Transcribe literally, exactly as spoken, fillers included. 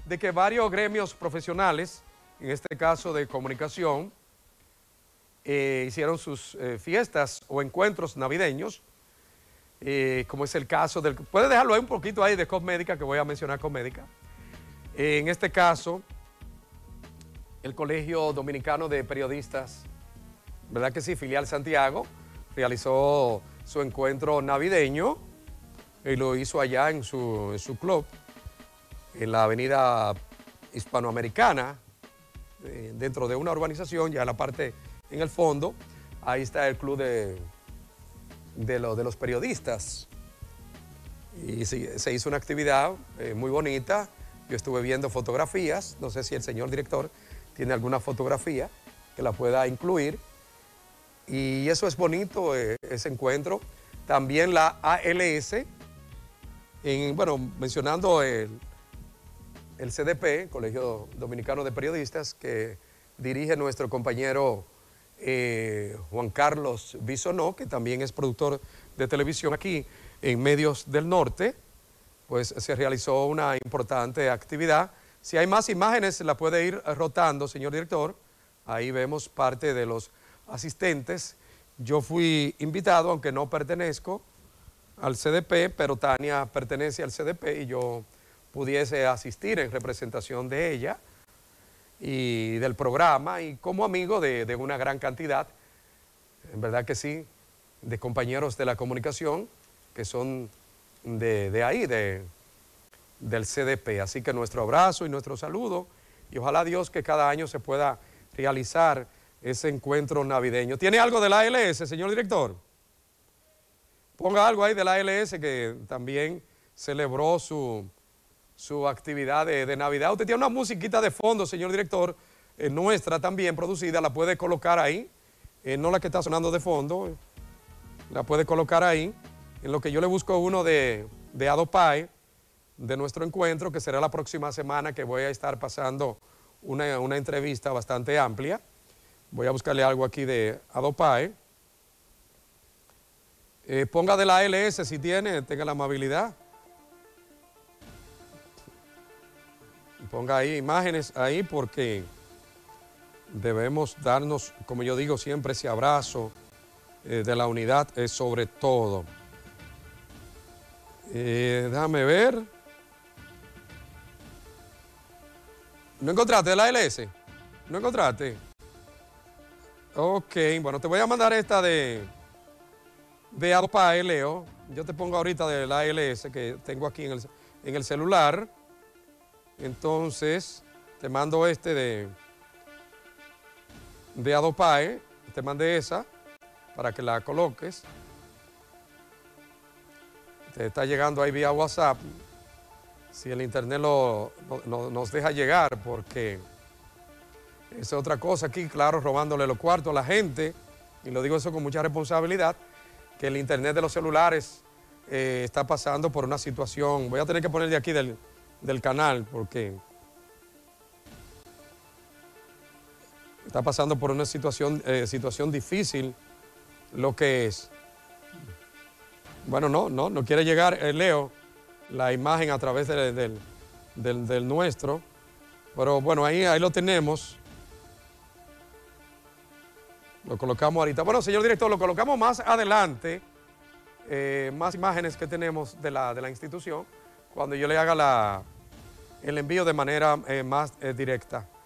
de que varios gremios profesionales, en este caso de comunicación, eh, hicieron sus eh, fiestas o encuentros navideños, eh, como es el caso del... Puede dejarlo ahí un poquito ahí de Cosmédica, que voy a mencionar Cosmédica. Eh, en este caso, el Colegio Dominicano de Periodistas, ¿verdad que sí? Filial Santiago, realizó su encuentro navideño y lo hizo allá en su, en su club, en la avenida hispanoamericana, eh, dentro de una urbanización, ya en la parte, en el fondo, ahí está el club de, de, lo, de los periodistas. Y se, se hizo una actividad eh, muy bonita. Yo estuve viendo fotografías, no sé si el señor director tiene alguna fotografía que la pueda incluir. Y eso es bonito, eh, ese encuentro. También la A L S, en, bueno, mencionando el, el C D P, Colegio Dominicano de Periodistas, que dirige nuestro compañero eh, Juan Carlos Bisonó, que también es productor de televisión aquí en Medios del Norte, pues se realizó una importante actividad. Si hay más imágenes, la puede ir rotando, señor director. Ahí vemos parte de los asistentes. Yo fui invitado, aunque no pertenezco al C D P, pero Tania pertenece al C D P y yo pudiese asistir en representación de ella y del programa y como amigo de, de una gran cantidad, en verdad que sí, de compañeros de la comunicación que son de, de ahí, de, del C D P. Así que nuestro abrazo y nuestro saludo y ojalá Dios que cada año se pueda realizar ese encuentro navideño. ¿Tiene algo de la A L S, señor director? Ponga algo ahí de la A L S que también celebró su, su actividad de, de Navidad. Usted tiene una musiquita de fondo, señor director, eh, nuestra también producida, la puede colocar ahí, eh, no la que está sonando de fondo, la puede colocar ahí, en lo que yo le busco uno de, de Adopay, de nuestro encuentro, que será la próxima semana, que voy a estar pasando una, una entrevista bastante amplia. Voy a buscarle algo aquí de Adopay. Eh, ponga de la A L S si tiene, tenga la amabilidad. Ponga ahí imágenes ahí porque debemos darnos, como yo digo siempre, ese abrazo eh, de la unidad es sobre todo. Eh, déjame ver. ¿No encontraste de la A L S? ¿No encontraste? Ok, bueno, te voy a mandar esta de, de Adopay, Leo. Yo te pongo ahorita de la A L S que tengo aquí en el, en el celular. Entonces, te mando este de, de Adopay. Te mandé esa para que la coloques. Te está llegando ahí vía WhatsApp. Si el internet lo, no, no, nos deja llegar, porque esa es otra cosa aquí, claro, robándole los cuartos a la gente, y lo digo eso con mucha responsabilidad, que el internet de los celulares eh, está pasando por una situación, voy a tener que poner de aquí del, del canal, porque está pasando por una situación, eh, situación difícil, lo que es. Bueno, no, no, no quiere llegar, eh, Leo, la imagen a través de, de, del, del nuestro, pero bueno, ahí, ahí lo tenemos. Lo colocamos ahorita. Bueno, señor director, lo colocamos más adelante, eh, más imágenes que tenemos de la, de la institución, cuando yo le haga la, el envío de manera eh, más eh, directa.